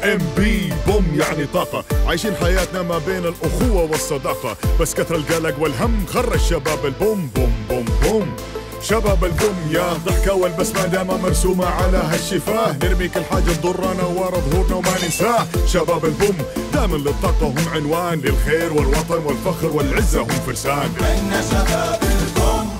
BMB بوم يعني طاقة، عايشين حياتنا ما بين الأخوة والصداقة، بس كثر القلق والهم خرج شباب البوم بوم بوم بوم. شباب البوم يا ضحكة والبسمة دايما مرسومة على هالشفاه، نرمي كل حاجة تضرنا ورا ظهورنا وما ننساه. شباب البوم دائما للطاقة هم عنوان، للخير والوطن والفخر والعزة هم فرسان. احنا شباب البوم.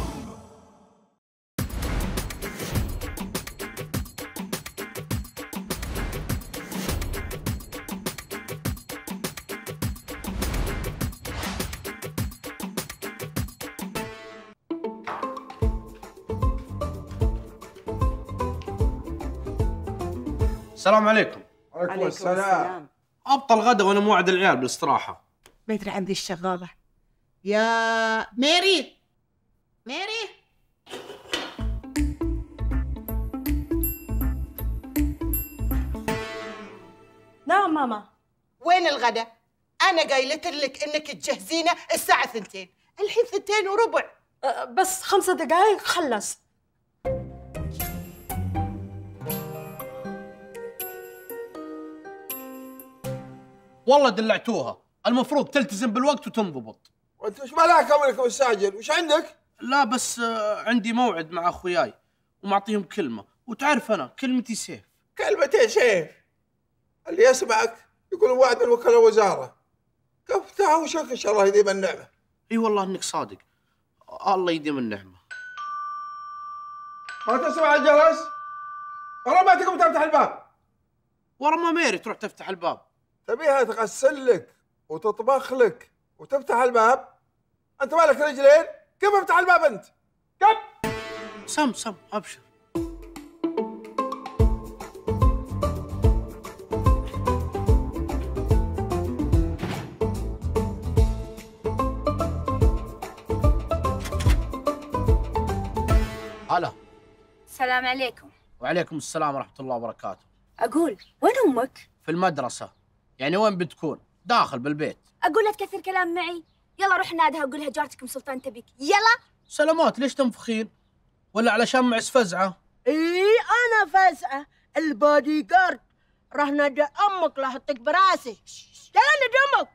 السلام عليكم. وعليكم السلام. ابطل غدا وانا موعد العيال بالاستراحه. ما يدري عندي الشغاله. يا ميري ميري، نعم ماما. وين الغدا؟ انا قايلت لك انك تجهزينه الساعه 2، الحين 2:15. بس 5 دقايق خلص. والله دلعتوها، المفروض تلتزم بالوقت وتنضبط. وانت وش مالك امرك مستعجل؟ وش عندك؟ لا بس عندي موعد مع اخوياي ومعطيهم كلمه، وتعرف انا كلمتي سيف. كلمتين سيف، اللي يسمعك يقول وعد من وكلاء الوزاره. كفتها وشك ان شاء الله يديم النعمه. اي والله انك صادق، الله يديم النعمه. ما تسمع الجرس؟ ورا ما تقوم تفتح الباب. ورا ما ميري تروح تفتح الباب. تبيها تغسل لك وتطبخ لك وتفتح الباب؟ انت مالك رجلين؟ كيف افتح الباب انت؟ كيف؟ سم ابشر. هلا. السلام عليكم. وعليكم السلام ورحمه الله وبركاته. أقول وين أمك؟ في المدرسه. يعني وين بتكون؟ داخل بالبيت. أقول لا تكثر كلام معي، يلا روح نادها وقول لها جارتك ام سلطان تبيك، يلا. سلامات، ليش تنفخين؟ ولا علشان معس فزعه؟ انا فزعه البودي جارد، راح نادي امك لا احطك براسي. يلا نادي امك.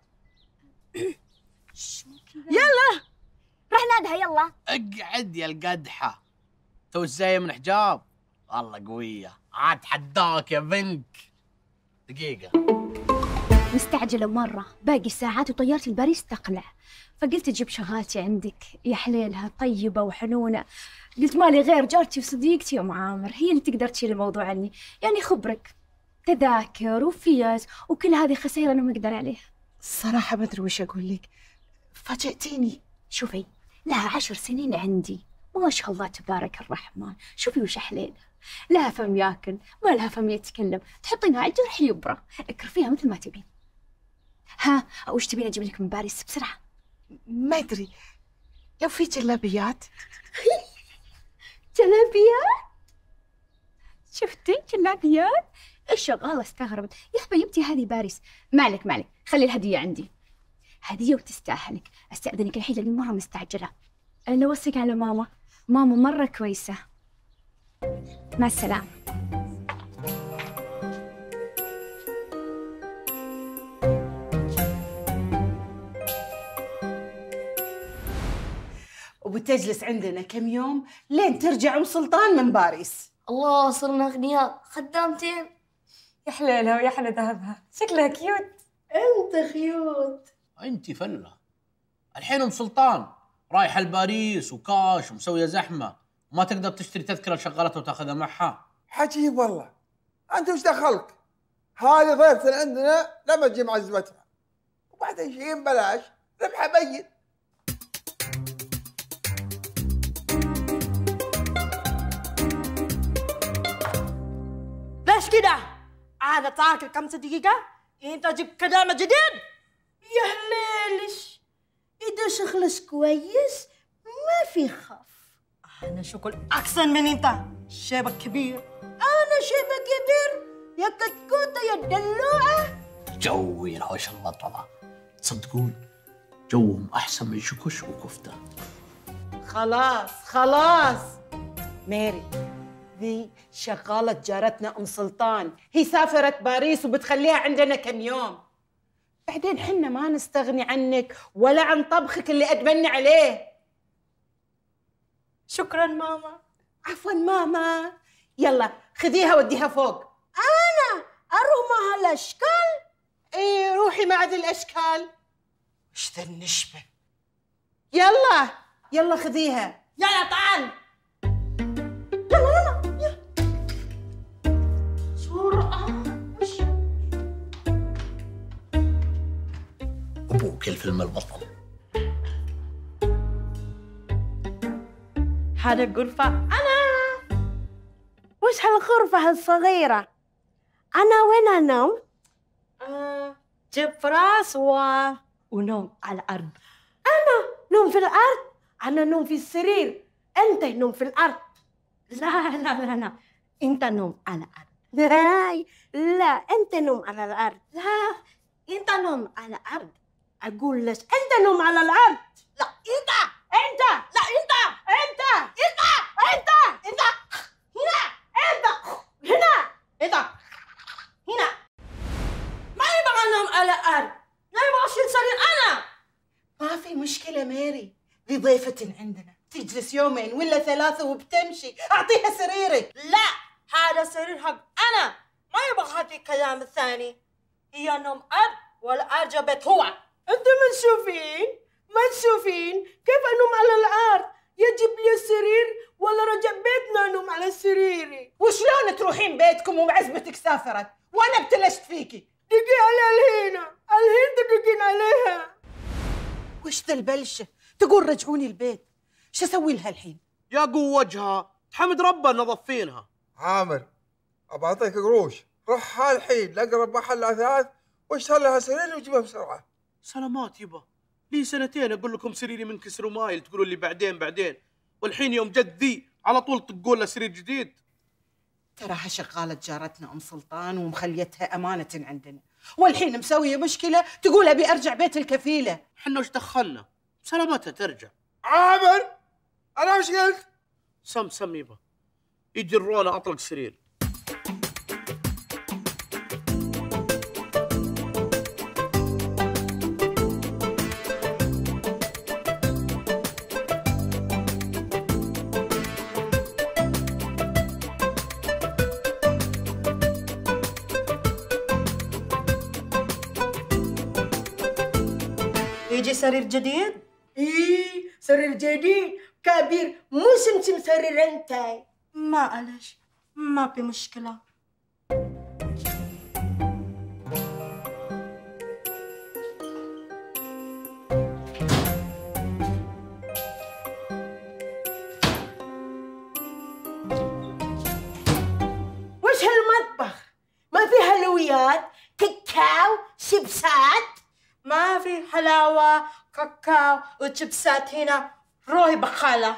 يلا روح نادها يلا. اقعد يا القدحه، تو جايه من حجاب. والله قويه، عاد حداك يا بنك. دقيقه. مستعجلة مرة، باقي ساعات وطيارة الباريس تقلع، فقلت أجيب شغالتي عندك، يا حليلها طيبة وحنونة. قلت مالي غير جارتي وصديقتي أم عامر، هي اللي تقدر تشيل الموضوع عني، يعني خبرك تذاكر وفيز وكل هذه خسائر أنا ما أقدر عليها. الصراحه ما ادري وش اقول لك، فاجأتيني. شوفي، لها 10 سنين عندي، ما شاء الله تبارك الرحمن. شوفي وش حليلها، لها فم ياكل ما لها فم يتكلم، تحطينها على الجرح يبرى، اكرفيها مثل ما تبين. ها وش تبين اجيب لك من باريس بسرعه؟ ما ادري، لو في جلابيات. جلابيات؟ شفتي جلابيات؟ الشغاله استغربت، يا حبيبتي هذه باريس. مالك خلي الهديه عندي، هديه وتستاهلك. استاذنك الحين لاني مره مستعجله. انا اوصيك على ماما مره كويسه. مع السلامه. وبتجلس عندنا كم يوم لين ترجع ام سلطان من باريس. الله صرنا اغنياء، خدامتين. يا حليلها ويا حلا ذهبها، شكلها كيوت. انت خيوط. انت فله. الحين ام سلطان رايحه لباريس وكاش ومسويه زحمه، وما تقدر تشتري تذكره لشغالتها وتاخذها معها. عجيب والله، انت وش دخلك؟ هذه ضيفتنا عندنا لما تجي معزمتها، وبعدين شيء ببلاش، ربحه بين. ليش كده؟ انا تاكل 5 دقيقة انت تجيب كلام جديد؟ يا هليلش، اذا شغلك كويس ما في خف. انا شغل احسن من انت، شيبك كبير. انا شيبك كبير يا كتكوتة يا دلوعة. جوي الهوش المطلة، تصدقون جوهم احسن من شكوش وكفته. خلاص ميري، ذي شغالة جارتنا أم سلطان، هي سافرت باريس وبتخليها عندنا كم يوم. بعدين حنا ما نستغني عنك ولا عن طبخك اللي أدمنا عليه. شكرا ماما. عفوا ماما. يلا خذيها وديها فوق. أنا أروح مع هالأشكال؟ إيه روحي مع ذي الأشكال. وش ذا النشبة؟ يلا يلا خذيها. يلا تعال. يلا بسرعة. أبوك الفيلم البطل. هذا الغرفة أنا. وش هالغرفة هالصغيرة؟ أنا وين أنام؟ جيب فراس ونوم على الأرض. أنا نوم في الأرض؟ أنا نوم في السرير، أنت نوم في الأرض. لا لا لا لا، أنت نوم على الأرض. لا أنت نوم على الأرض. لا أنت نوم على الأرض. أقول لك أنت نوم على الأرض. لا أنت. لا أنت. هنا ما يبغى انام على الارض، لا يبغى اشيل سرير انا. ما في مشكلة ميري، ذي ضيفة عندنا تجلس يومين ولا ثلاثة وبتمشي، أعطيها سريرك. لا هذا سرير حق انا، ما يبغى هذا الكلام الثاني. هي نوم ارض ولا ارجع بيت هو. انتم منشوفين كيف انوم على الارض؟ يجيب لي السرير ولا رجع بيتنا انوم على سريري. وشلون تروحين بيتكم وعزبتك سافرت وانا ابتلشت فيكي؟ دقي على الحين تدقين عليها. وش ذا البلشة؟ تقول رجعوني البيت، شو اسوي لها الحين؟ يا قو وجهها، تحمد ربنا نظفينها. عامر ابى اعطيك قروش، روح الحين لاقرب محل اثاث واشتري لها سرير وجيبها بسرعه. سلامات يبا، لي سنتين اقول لكم سريري منكسر ومايل، تقولوا لي بعدين، والحين يوم جد ذي على طول تقول له سرير جديد. تراها شغالة جارتنا أم سلطان ومخليتها أمانة عندنا، والحين مسوية مشكلة تقول أبي أرجع بيت الكفيلة. حنا وش دخلنا؟ سلامتها ترجع. عامر انا وش قلت؟ سم يبا، يجرونا أطلق سرير. يجي سرير جديد؟ ايه سرير جديد كبير، مو سمسم سرير انت. معلش ما في مشكلة. وش هالمطبخ؟ ما في حلويات؟ كاكاو؟ شيبسات؟ ما في حلاوة كاكاو وشيبسات هنا، روحي بقالة.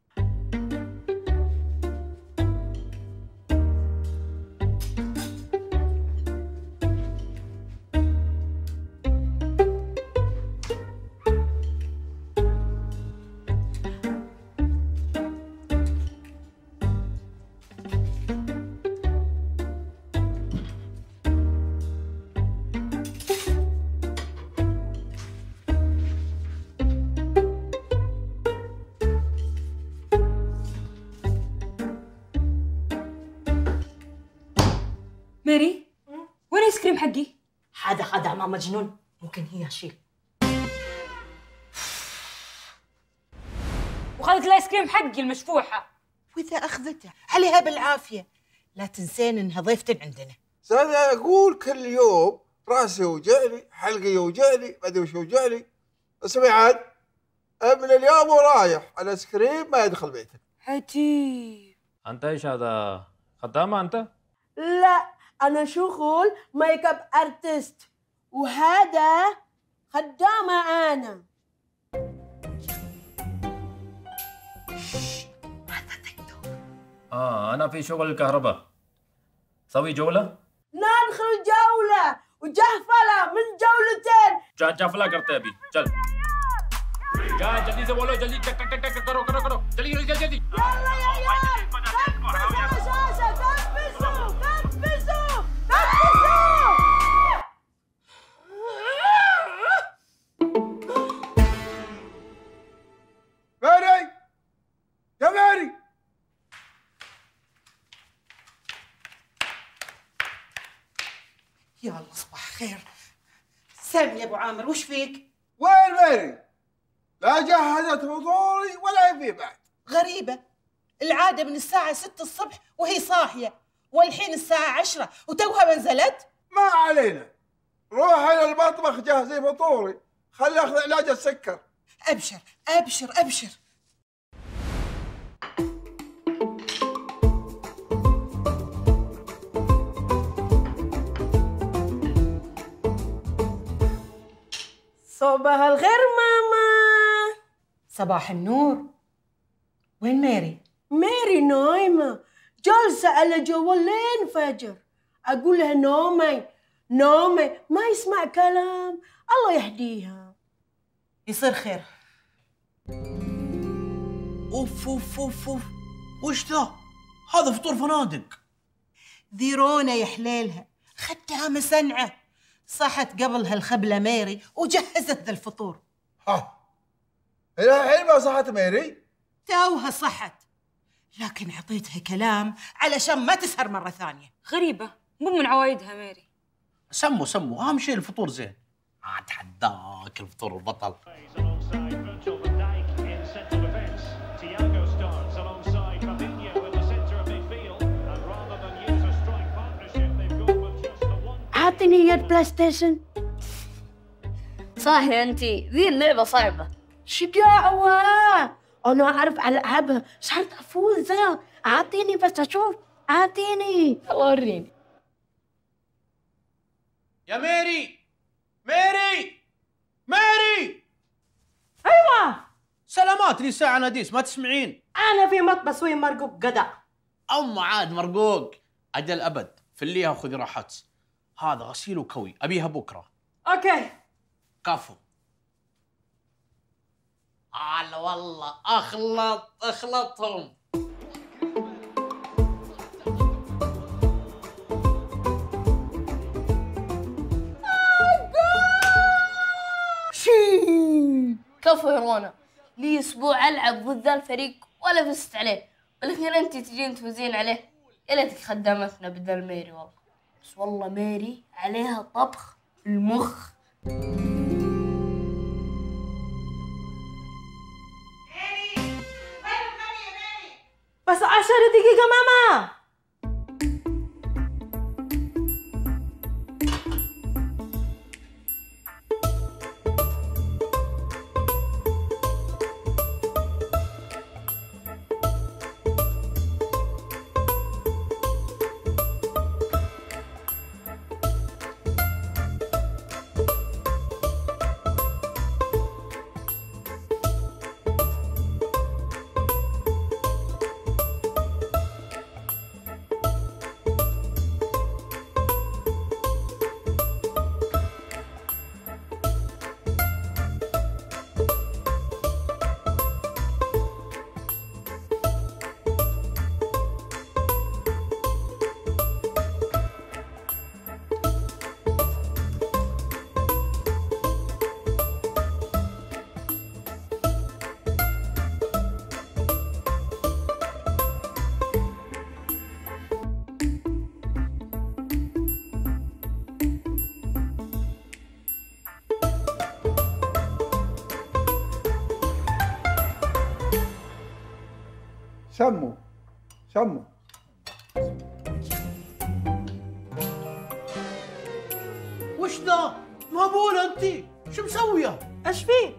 ميري وين الايس كريم حقي؟ هذا خدامة مجنون، ممكن هي اشيل. وخذت الايس كريم حقي المشفوحه. وإذا أخذتها عليها بالعافية. لا تنسين إنها ضيفة عندنا. انا اقول كل يوم راسي يوجعني، حلقي يوجعني، ما ادري وش يوجعني. اسمعي عاد، من اليوم ورايح الايس كريم ما يدخل بيتك. عجيب. أنت إيش هذا؟ خدامة أنت؟ لا أنا شغل ميك اب ارتست، وهذا خدامة أنا. أنا في شغل الكهرباء. سوي جولة؟ ندخل جولة وجهفلة من جولتين. جفلا करते अभी चल जा जल्दी से बोलो जल्दी टक टक टक टक करो जल्दी يلا يا عيال يا الله صباح خير. سلم يا ابو عامر، وش فيك؟ وين ميري؟ لا جهزت فطوري ولا يبي بعد. غريبة، العادة من الساعة 6 الصبح وهي صاحية، والحين الساعة 10 وتوها ما نزلت. ما علينا، روحي للمطبخ جهزي فطوري، خلي اخذ علاج السكر. أبشر أبشر أبشر. صباح الخير ماما. صباح النور. وين ميري؟ ميري نايمة، جالسة على جوال لين فجر. أقول لها نومي نومي، ما يسمع كلام. الله يهديها. يصير خير. اوف اوف اوف اوف، وش ذا؟ هذا فطور فنادق. ذي رونا يا حليلها، خدتها مسنعة، صحت قبلها الخبلة ميري وجهزت ذا الفطور. ها إلى الحين ما صحت ميري؟ توها صحت، لكن عطيتها كلام علشان ما تسهر مرة ثانية. غريبة، مو من عوايدها ميري. سموا اهم شيء الفطور زين. اتحداك الفطور البطل. أعطيني يد بلاي ستيشن. صاحي انتي، ذي اللعبة صعبة. شجاعة، أنا أعرف ألعبها، صرت أفوز. أعطيني بس أشوف، أعطيني. الله وريني. يا ميري ميري ميري. أيوة. سلامات، لي ساعة ناديس ما تسمعين. أنا في مطبخ وين مرقوق قدع. عاد مرقوق. أجل أبد، فليها وخذي راحتك. هذا غسيل وكوي، أبيها بكرة. أوكي. كفو. والله أخلطهم. كفو يا رونا، لي اسبوع العب ضد ذا الفريق ولا فزت عليه، والاخير انت تجين تفوزين عليه. يا ليتك خدامتنا بدل ميري والله. بس والله ميري عليها طبخ المخ. بس 10 دقيقة ماما. سموا. وش ذا؟ مهبولة انتي، شو مسوية؟ ايش فيه؟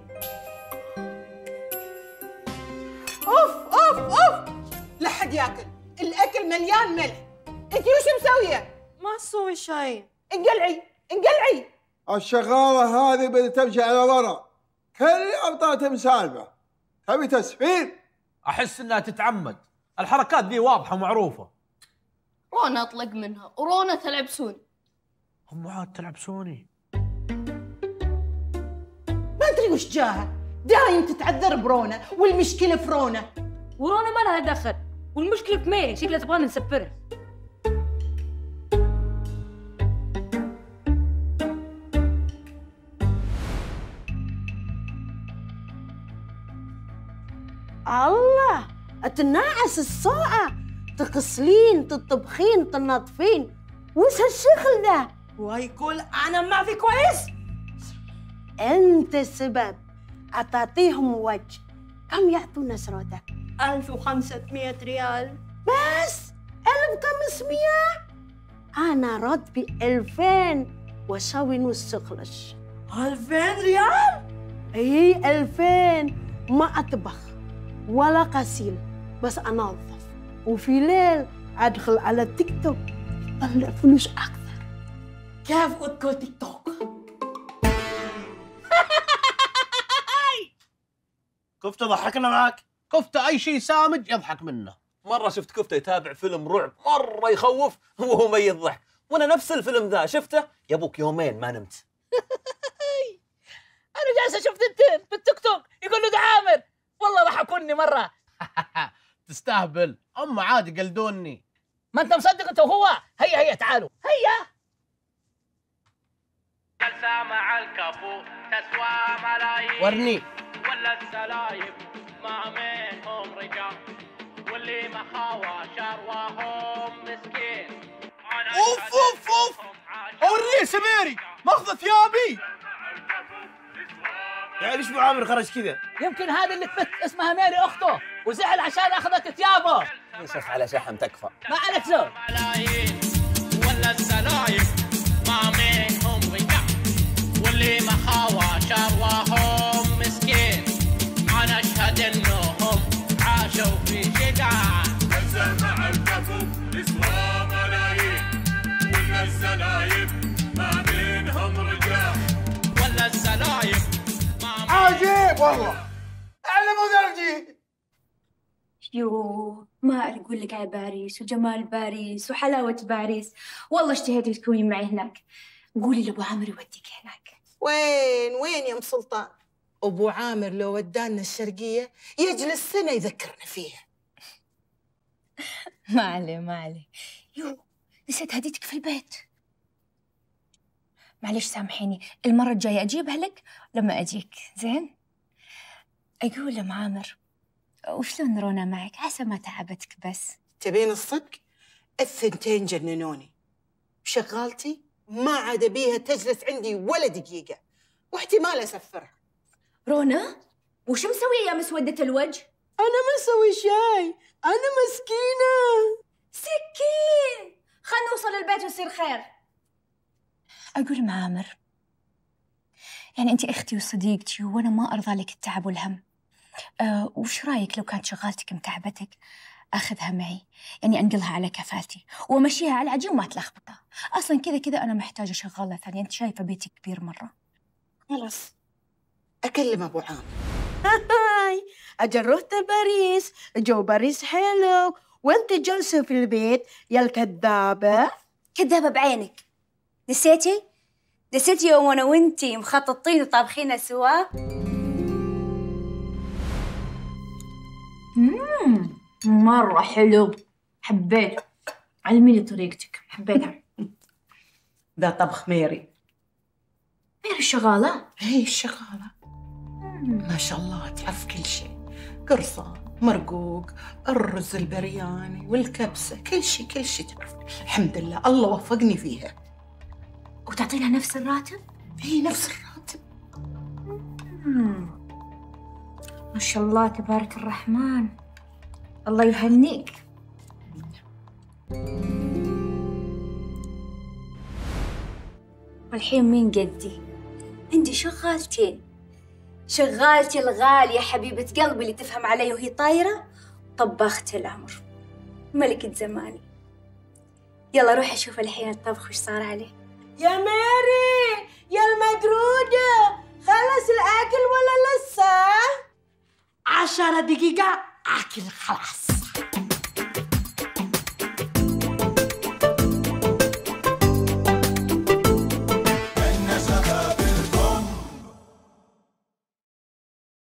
اوف لا حد ياكل، الاكل مليان ملح. انتي وش مسوية؟ ما اسوي شيء. انقلعي. الشغالة هذه بدها تمشي على ورا، كل يوم طلعت مسالفة. تبي تسفير؟ احس انها تتعمد، الحركات ذي واضحة ومعروفة. رونا اطلق منها، ورونا تلعبسوني. هم عاد تلعبسوني. ما ادري وش جاها، دايم تتعذر برونا، والمشكلة في رونا. ورونا ما لها دخل، والمشكلة في ميري، شكلها تبغانا نسفرها. الله، تنعس الساعة، تغسلين تطبخين تنظفين. وش هالشغل ذا؟ ويقول أنا ما في كويس. أنت السبب. أعطيهم وجه. كم يعطونا سرودة؟ 1500 ريال بس 1500. أنا راتبي 2000 وأسوي نص خلص. 2000 ريال؟ إيه 2000. ما أطبخ ولا غسيل، بس أنظف، وفي ليل أدخل على تيك توك أطلع فلوس أكثر. كيف أدخل تيك توك؟ كفتة ضحكنا معاك. كفتة أي شيء سامج يضحك منه. مرة شفت كفتة يتابع فيلم رعب مرة يخوف وهو ميت ضحك، وأنا نفس الفيلم ذا شفته يا أبوك يومين ما نمت. أنا جالسة أشوف تنتين بالتيك توك يقول له ده عامر، والله ضحكوني مرة. تستهبل، هم عادي قلدوني. ما أنت مصدق أنت وهو؟ هيا تعالوا هيا. جلسة مع الكفو تسوى ملايين. ورني. ولا السلايب ما منهم رجال، واللي ما خاوى شرواهم مسكين. أوف أوف أوف، أوريه سميري ماخذ ثيابي. يعني ليش عامر خرج كذا؟ يمكن هذا اللي تبت اسمها ميري أخته وزعل عشان أخذت ثيابه. يشف على شحم تكفى. ما عليك زول. ولا السلايب ما منهم رجال، واللي ما خاوى شرواهم مسكين. أنا أشهد إنهم عاشوا في شقاء. جلسة مع الكفو تسوى ملايين، ولا السلايب ما بينهم رجال. ولا السلايب عجيب والله، علموا درجي. يو ما أقول لك على باريس وجمال باريس وحلاوة باريس، والله اشتهيت تكوني معي هناك. قولي لأبو عامر يوديك هناك. وين يا ام سلطان؟ ابو عامر لو ودانا الشرقيه يجلس سنه يذكرنا فيها. ما عليه. يو نسيت هديتك في البيت. معلش سامحيني، المرة الجاية أجيبها لك لما أجيك، زين؟ أقول لأم عامر وشلون رونا معك؟ عسى ما تعبتك بس. تبين الصدق؟ الثنتين جننوني. شغالتي ما عاد بيها تجلس عندي ولا دقيقة، واحتمال أسفرها. رونا وش مسوية يا مسودة الوجه؟ أنا ما أسوي شيء، أنا مسكينة. سكين، خلنا نوصل البيت ويصير خير. أقول معامر، يعني أنت أختي وصديقتي وأنا ما أرضى لك التعب والهم. وش رايك لو كانت شغالتك متعبتك أخذها معي، يعني أنقلها على كفالتي وأمشيها على العجين وما تلخبطها. أصلاً كذا أنا محتاجة شغالة ثانية، أنت شايفة بيتي كبير مرة. خلاص أكلم أبو عامر. هاي أجل رحت باريس، جو باريس حلو، وأنت جالسة في البيت يا الكذابة. كذابة بعينك. نسيتي يوم أنا وأنتي مخططين وطابخين سوا؟ مرة حلو، حبيت. علميني طريقتك، حبيتها. ذا طبخ ميري. ميري الشغالة؟ هي الشغالة ما شاء الله تعرف كل شيء، قرصة، مرقوق، الرز البرياني والكبسة، كل شيء تعرف. الحمد لله الله وفقني فيها. وتعطينها نفس الراتب؟ هي نفس الراتب. ما شاء الله تبارك الرحمن، الله يهنيك. والحين مين قدي؟ عندي شغالتين، شغالتي الغالية حبيبة قلبي اللي تفهم علي وهي طايرة، طباخة العمر، ملكة زماني. يلا روحي أشوف الحين الطبخ وش صار عليه. يا ماري يا المجرودة، خلص الأكل ولا لسه؟ 10 دقيقة أكل خلاص.